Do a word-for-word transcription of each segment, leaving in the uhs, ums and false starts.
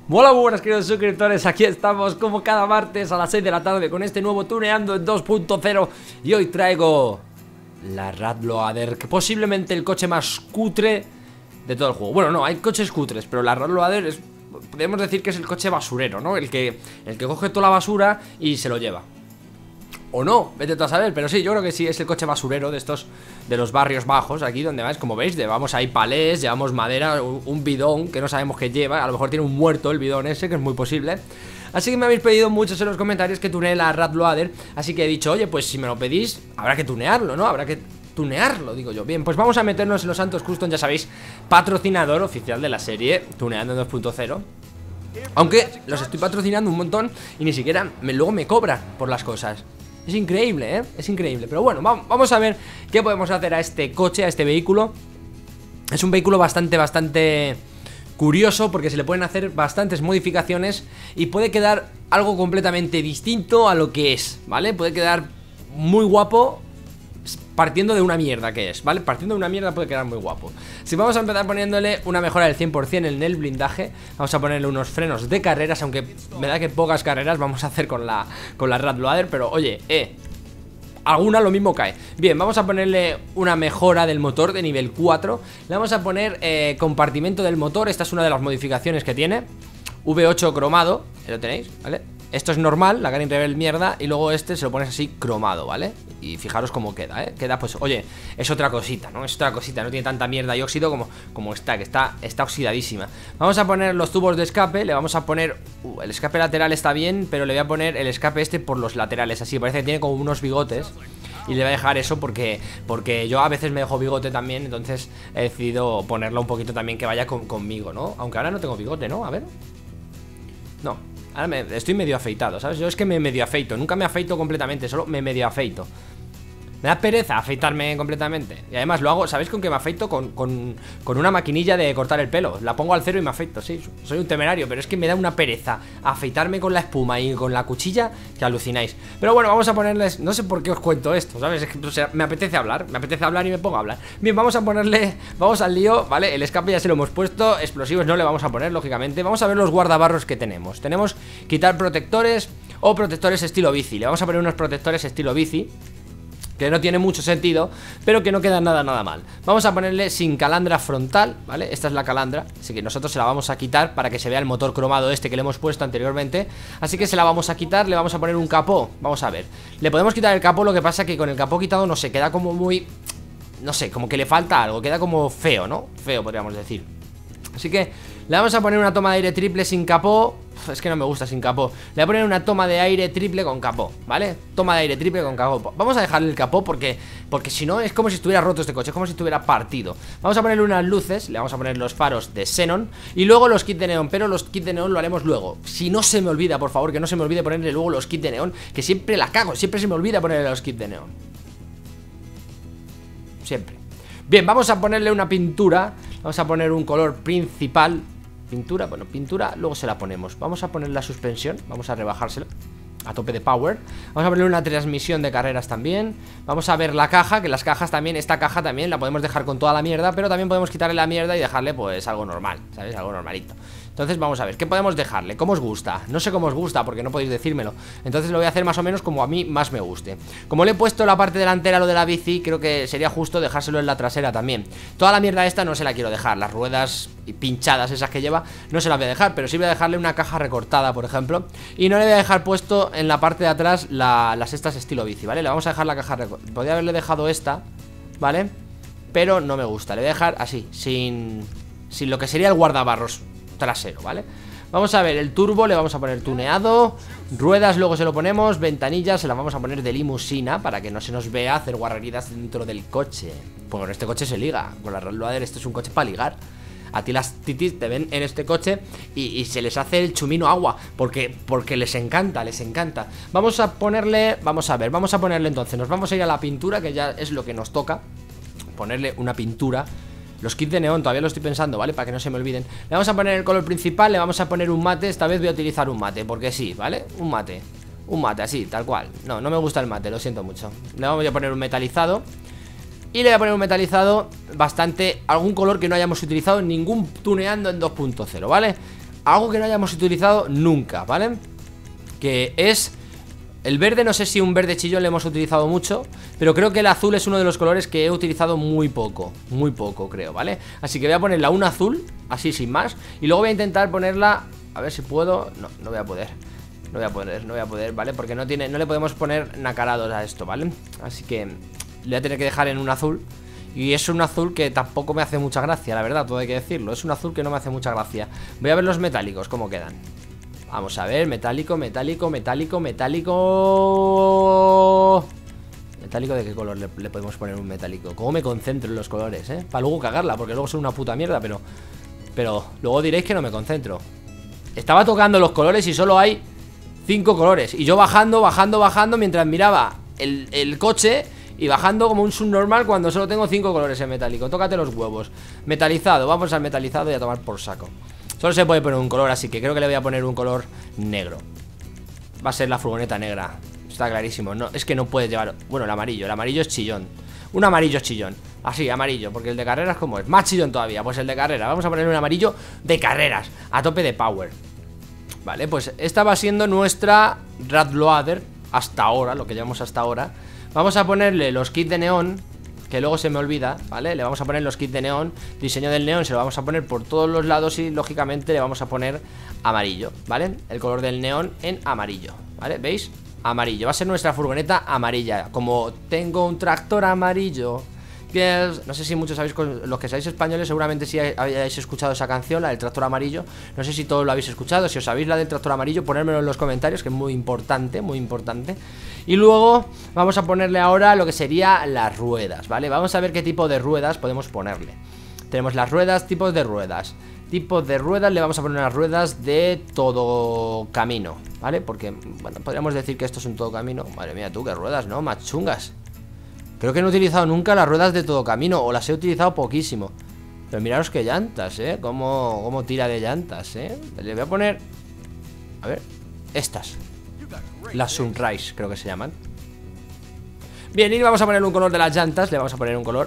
Hola, buenas queridos suscriptores, aquí estamos como cada martes a las seis de la tarde con este nuevo Tuneando en dos punto cero. Y hoy traigo la Radloader, que posiblemente el coche más cutre de todo el juego. Bueno, no, hay coches cutres, pero la Radloader es, podemos decir que es el coche basurero, ¿no? El que, el que coge toda la basura y se lo lleva. O no, vete tú a saber, pero sí, yo creo que sí, es el coche basurero de estos, de los barrios bajos, aquí donde vais, como veis, llevamos ahí palés, llevamos madera, un, un bidón que no sabemos qué lleva, a lo mejor tiene un muerto el bidón ese, que es muy posible. Así que me habéis pedido muchos en los comentarios que tunee la Radloader, así que he dicho, oye, pues si me lo pedís, habrá que tunearlo, ¿no? Habrá que tunearlo, digo yo. Bien, pues vamos a meternos en los Santos Custom, ya sabéis, patrocinador oficial de la serie Tuneando en dos punto cero. Aunque los estoy patrocinando un montón y ni siquiera me, luego me cobran por las cosas. Es increíble, ¿eh? Es increíble. Pero bueno, vamos a ver qué podemos hacer a este coche, a este vehículo. Es un vehículo bastante, bastante curioso, porque se le pueden hacer bastantes modificaciones y puede quedar algo completamente distinto a lo que es, ¿vale? Puede quedar muy guapo partiendo de una mierda que es, ¿vale? Partiendo de una mierda puede quedar muy guapo. Si vamos a empezar poniéndole una mejora del cien por cien en el blindaje, vamos a ponerle unos frenos de carreras, aunque me da que pocas carreras vamos a hacer con la, con la Radloader, pero oye, eh, alguna lo mismo cae. Bien, vamos a ponerle una mejora del motor de nivel cuatro. Le vamos a poner eh, compartimento del motor, esta es una de las modificaciones que tiene. V ocho cromado, lo tenéis, ¿vale? Esto es normal, la Garmin Rebel mierda. Y luego este se lo pones así cromado, ¿vale? Y fijaros cómo queda, ¿eh? Queda pues, oye, es otra cosita, ¿no? Es otra cosita, no tiene tanta mierda y óxido como, como está, que está, está oxidadísima. Vamos a poner los tubos de escape. Le vamos a poner, uh, el escape lateral está bien, pero le voy a poner el escape este por los laterales. Así, parece que tiene como unos bigotes. Y le voy a dejar eso porque, porque yo a veces me dejo bigote también. Entonces he decidido ponerlo un poquito también que vaya con, conmigo, ¿no? Aunque ahora no tengo bigote, ¿no? A ver. No, ahora me, estoy medio afeitado, ¿sabes? Yo es que me medio afeito, nunca me afeito completamente, solo me medio afeito. Me da pereza afeitarme completamente. Y además lo hago, ¿sabéis con qué me afeito? Con, con, con una maquinilla de cortar el pelo. La pongo al cero y me afeito, sí, soy un temerario. Pero es que me da una pereza afeitarme con la espuma y con la cuchilla que alucináis. Pero bueno, vamos a ponerles, no sé por qué os cuento esto, ¿sabes? Es que, o sea, me apetece hablar, me apetece hablar y me pongo a hablar. Bien, vamos a ponerle, vamos al lío, ¿vale? El escape ya se lo hemos puesto, explosivos no le vamos a poner, lógicamente. Vamos a ver los guardabarros que tenemos. Tenemos quitar protectores o protectores estilo bici. Le vamos a poner unos protectores estilo bici, que no tiene mucho sentido, pero que no queda nada, nada mal. Vamos a ponerle sin calandra frontal, ¿vale? Esta es la calandra, así que nosotros se la vamos a quitar para que se vea el motor cromado este que le hemos puesto anteriormente. Así que se la vamos a quitar, le vamos a poner un capó. Vamos a ver, le podemos quitar el capó, lo que pasa que con el capó quitado no sé, queda como muy... no sé, como que le falta algo, queda como feo, ¿no? Feo podríamos decir. Así que le vamos a poner una toma de aire triple sin capó. Es que no me gusta sin capó. Le voy a poner una toma de aire triple con capó, ¿vale? Toma de aire triple con capó. Vamos a dejarle el capó porque porque si no es como si estuviera roto este coche, es como si estuviera partido. Vamos a ponerle unas luces, le vamos a poner los faros de xenón y luego los kits de neón, pero los kits de neón lo haremos luego. Si no se me olvida, por favor, que no se me olvide ponerle luego los kits de neón, que siempre la cago, siempre se me olvida ponerle los kits de neón. Siempre. Bien, vamos a ponerle una pintura. Vamos a poner un color principal. Pintura, bueno, pintura, luego se la ponemos. Vamos a poner la suspensión, vamos a rebajársela a tope de power. Vamos a poner una transmisión de carreras también. Vamos a ver la caja, que las cajas también, esta caja también la podemos dejar con toda la mierda, pero también podemos quitarle la mierda y dejarle pues algo normal, ¿sabes? Algo normalito. Entonces vamos a ver, ¿qué podemos dejarle? ¿Cómo os gusta? No sé cómo os gusta porque no podéis decírmelo. Entonces lo voy a hacer más o menos como a mí más me guste. Como le he puesto la parte delantera lo de la bici, creo que sería justo dejárselo en la trasera también. Toda la mierda esta no se la quiero dejar. Las ruedas pinchadas esas que lleva no se las voy a dejar, pero sí voy a dejarle una caja recortada, por ejemplo. Y no le voy a dejar puesto en la parte de atrás la, las estas estilo bici, ¿vale? Le vamos a dejar la caja recortada. Podría haberle dejado esta, ¿vale? Pero no me gusta, le voy a dejar así, sin, sin lo que sería el guardabarros trasero, ¿vale? Vamos a ver, el turbo le vamos a poner tuneado. Ruedas luego se lo ponemos. Ventanillas se las vamos a poner de limusina para que no se nos vea hacer guarrerías dentro del coche. Pues con este coche se liga. Con la Radloader este es un coche para ligar. A ti las titis te ven en este coche y, y se les hace el chumino agua porque, porque les encanta, les encanta. Vamos a ponerle, vamos a ver, vamos a ponerle entonces. Nos vamos a ir a la pintura, que ya es lo que nos toca. Ponerle una pintura. Los kits de neón todavía lo estoy pensando, ¿vale? Para que no se me olviden. Le vamos a poner el color principal, le vamos a poner un mate. Esta vez voy a utilizar un mate, porque sí, ¿vale? Un mate, un mate, así, tal cual. No, no me gusta el mate, lo siento mucho. Le vamos a poner un metalizado. Y le voy a poner un metalizado bastante, algún color que no hayamos utilizado en ningún tuneando en dos punto cero, ¿vale? algo que no hayamos utilizado nunca, ¿vale? Que es... El verde, no sé si un verde chillón le hemos utilizado mucho, pero creo que el azul es uno de los colores que he utilizado muy poco. Muy poco, creo, ¿vale? Así que voy a ponerla un azul, así sin más. Y luego voy a intentar ponerla... A ver si puedo... No, no voy a poder. No voy a poder, no voy a poder, ¿vale? Porque no tiene, no le podemos poner nacarados a esto, ¿vale? Así que le voy a tener que dejar en un azul. Y es un azul que tampoco me hace mucha gracia, la verdad, todo hay que decirlo. Es un azul que no me hace mucha gracia. Voy a ver los metálicos, cómo quedan. Vamos a ver, metálico, metálico, metálico, metálico... ¿Metálico de qué color le, le podemos poner un metálico? ¿Cómo me concentro en los colores, eh? Para luego cagarla, porque luego son una puta mierda, pero... Pero luego diréis que no me concentro. Estaba tocando los colores y solo hay cinco colores. Y yo bajando, bajando, bajando mientras miraba el, el coche... Y bajando como un subnormal cuando solo tengo cinco colores en metálico. Tócate los huevos. Metalizado, vamos al metalizado y a tomar por saco. Solo se puede poner un color, así que creo que le voy a poner un color negro. Va a ser la furgoneta negra. Está clarísimo, no, es que no puedes llevar... Bueno, el amarillo, el amarillo es chillón. Un amarillo es chillón, así, amarillo. Porque el de carreras, ¿cómo es? Más chillón todavía, pues el de carreras. Vamos a poner un amarillo de carreras, a tope de power. Vale, pues esta va siendo nuestra Radloader hasta ahora, lo que llevamos hasta ahora. Vamos a ponerle los kits de neón, que luego se me olvida, ¿vale? Le vamos a poner los kits de neón. Diseño del neón se lo vamos a poner por todos los lados. Y lógicamente le vamos a poner amarillo, ¿vale? El color del neón en amarillo, ¿vale? ¿Veis? Amarillo, va a ser nuestra furgoneta amarilla. Como tengo un tractor amarillo, que es... No sé si muchos sabéis, los que seáis españoles seguramente sí habéis escuchado esa canción, la del tractor amarillo. No sé si todos lo habéis escuchado. Si os sabéis la del tractor amarillo, ponérmelo en los comentarios, que es muy importante, muy importante. Y luego vamos a ponerle ahora lo que sería las ruedas, ¿vale? Vamos a ver qué tipo de ruedas podemos ponerle. Tenemos las ruedas, tipos de ruedas. Tipos de ruedas, le vamos a poner unas ruedas de todo camino, ¿vale? Porque, bueno, podríamos decir que esto es un todo camino. Madre mía, tú, qué ruedas, ¿no? Más chungas. Creo que no he utilizado nunca las ruedas de todo camino, o las he utilizado poquísimo. Pero miraros qué llantas, ¿eh? Cómo, cómo tira de llantas, ¿eh? Le voy a poner... A ver, estas. Las Sunrise, creo que se llaman. Bien, y vamos a poner un color de las llantas. Le vamos a poner un color.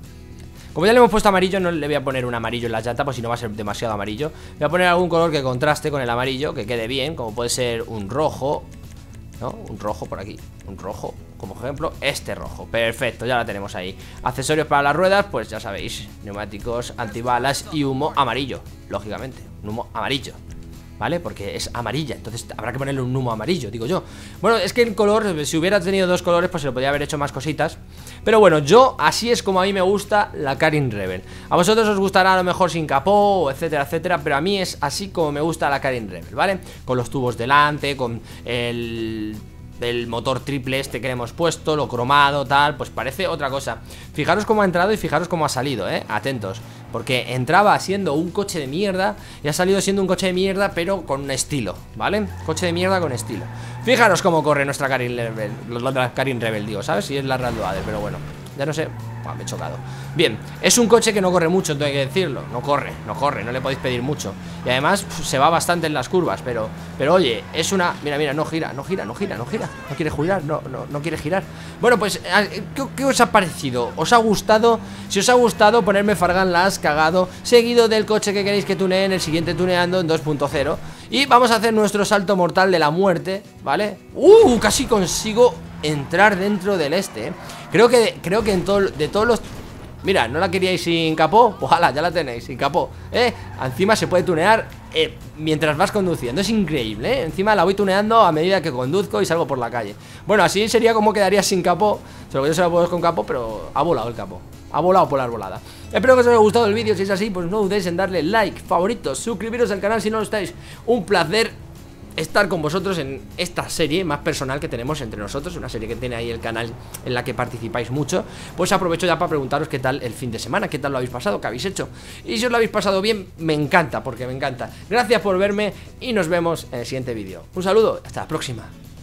Como ya le hemos puesto amarillo, no le voy a poner un amarillo en la llanta, pues si no va a ser demasiado amarillo. Voy a poner algún color que contraste con el amarillo, que quede bien, como puede ser un rojo, ¿no? Un rojo por aquí, un rojo, como ejemplo, este rojo. Perfecto, ya la tenemos ahí. Accesorios para las ruedas, pues ya sabéis, neumáticos, antibalas y humo amarillo, lógicamente, un humo amarillo, ¿vale? Porque es amarilla, entonces habrá que ponerle un humo amarillo, digo yo. Bueno, es que el color, si hubiera tenido dos colores, pues se lo podría haber hecho más cositas. Pero bueno, yo, así es como a mí me gusta la Karin Rebel. A vosotros os gustará a lo mejor sin capó, etcétera, etcétera. Pero a mí es así como me gusta la Karin Rebel, ¿vale? Con los tubos delante, con el... el motor triple este que le hemos puesto, lo cromado, tal, pues parece otra cosa. Fijaros cómo ha entrado y fijaros cómo ha salido, eh, atentos. Porque entraba siendo un coche de mierda y ha salido siendo un coche de mierda, pero con estilo, ¿vale? Coche de mierda con estilo. Fijaros cómo corre nuestra Karin Rebel, la Karin Rebel, digo, ¿sabes? Si es la Radloader, pero bueno, ya no sé. Buah, me he chocado. Bien, es un coche que no corre mucho, tengo que decirlo. No corre, no corre, no le podéis pedir mucho. Y además pf, se va bastante en las curvas. Pero, pero oye, es una... Mira, mira, no gira, no gira, no gira, no gira. No quiere girar, no, no, no quiere girar. Bueno, pues, ¿qué, ¿qué os ha parecido? ¿Os ha gustado? Si os ha gustado, ponerme Fargan la has cagado, seguido del coche que queréis que tunee en el siguiente tuneando en dos punto cero. Y vamos a hacer nuestro salto mortal de la muerte, ¿vale? ¡Uh! Casi consigo entrar dentro del este, ¿eh? Creo que, creo que en todo, de todos los... Mira, ¿no la queríais sin capó? Pues ala, ya la tenéis, sin capó, ¿eh? Encima se puede tunear eh, mientras vas conduciendo, es increíble, ¿eh? Encima la voy tuneando a medida que conduzco y salgo por la calle. Bueno, así sería como quedaría sin capó. Solo que yo se la puedo con capó, pero ha volado el capó. Ha volado por la arbolada. Espero que os haya gustado el vídeo, si es así, pues no dudéis en darle like, favoritos, suscribiros al canal si no lo estáis. Un placer estar con vosotros en esta serie más personal que tenemos entre nosotros, una serie que tiene ahí el canal en la que participáis mucho. Pues aprovecho ya para preguntaros qué tal el fin de semana, qué tal lo habéis pasado, qué habéis hecho. Y si os lo habéis pasado bien, me encanta, porque me encanta. Gracias por verme y nos vemos en el siguiente vídeo. Un saludo, hasta la próxima.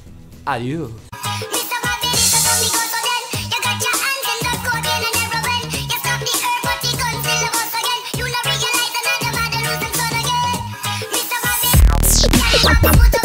Adiós. What the